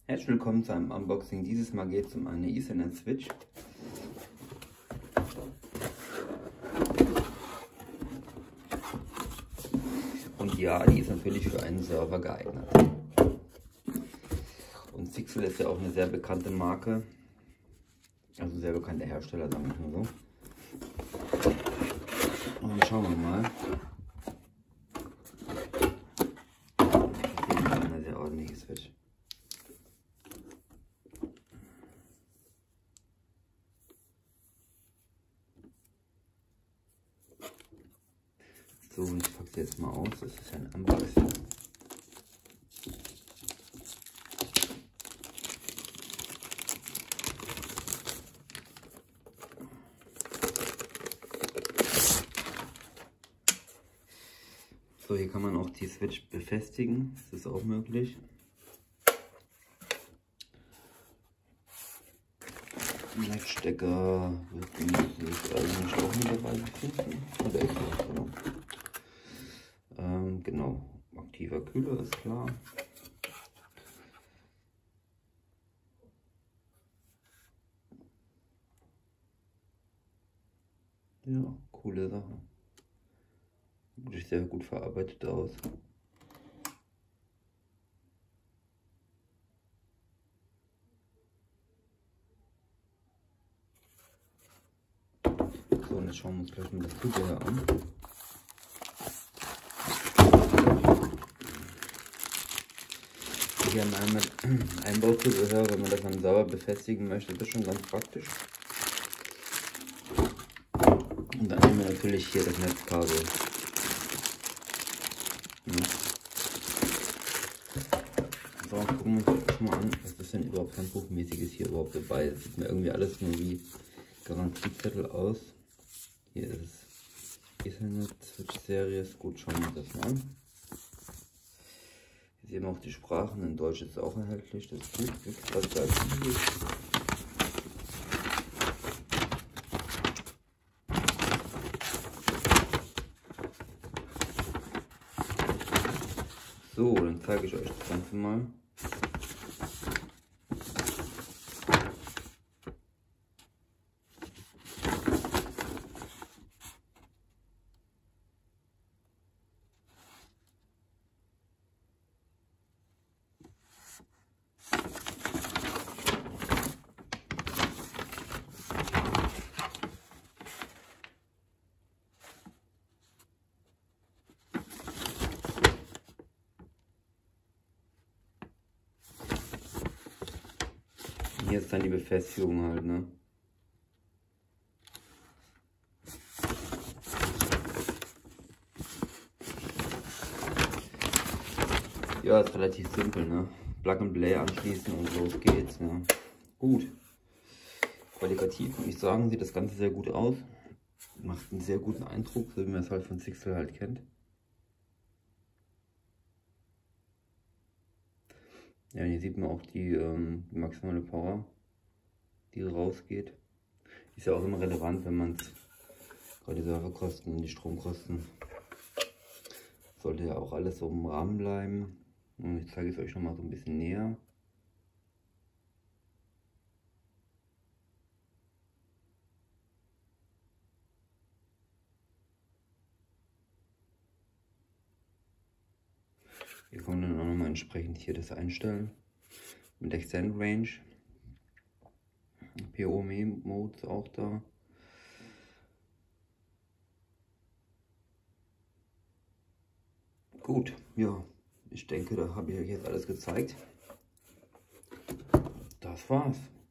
Herzlich willkommen zu einem Unboxing. Dieses Mal geht es um eine Ethernet Switch. Und ja, die ist natürlich für einen Server geeignet. Und Sixel ist ja auch eine sehr bekannte Marke. Also sehr bekannter Hersteller, sagen wir mal so. Und dann schauen wir mal. Das ist eine sehr ordentliche Switch. So, ich packe sie jetzt mal aus. Das ist ein Unboxing. So, hier kann man auch die Switch befestigen. Das ist auch möglich. Netzstecker wird sich eigentlich auch mit dabei befinden. Oder ist das genau? Genau, aktiver Kühler ist klar. Ja, coole Sache. Sieht sehr gut verarbeitet aus. So, und jetzt schauen wir uns gleich mal das Zubehör an. Hier haben wir einmal Einbauzubehör, wenn man das dann sauber befestigen möchte, das ist schon ganz praktisch. Und dann haben wir natürlich hier das Netzkabel. Ja. So, gucken wir uns das mal an, was das denn überhaupt handbuchmäßiges hier überhaupt dabei ist. Das sieht mir irgendwie alles nur wie Garantiezettel aus. Hier ist Ethernet Switch Series. Gut, schauen wir uns das mal an. Hier sehen wir auch die Sprachen. In Deutsch ist es auch erhältlich. Das ist gut. So, dann zeige ich euch das Ganze mal. Hier ist dann die Befestigung halt, ne? Ja, ist relativ simpel, ne? Plug and Play anschließen und los geht's, ne? Gut. Qualitativ würde ich sagen, sieht das Ganze sehr gut aus. Macht einen sehr guten Eindruck, so wie man es halt von Sixel halt kennt. Ja, hier sieht man auch die maximale Power, die rausgeht. Ist ja auch immer relevant, wenn man es, gerade die Serverkosten, die Stromkosten, sollte ja auch alles so im Rahmen bleiben. Und ich zeige es euch noch mal so ein bisschen näher. Hier kann man dann auch nochmal entsprechend hier das einstellen. Mit Extend Range. PoE-Mode ist auch da. Gut, ja, ich denke, da habe ich euch jetzt alles gezeigt. Das war's.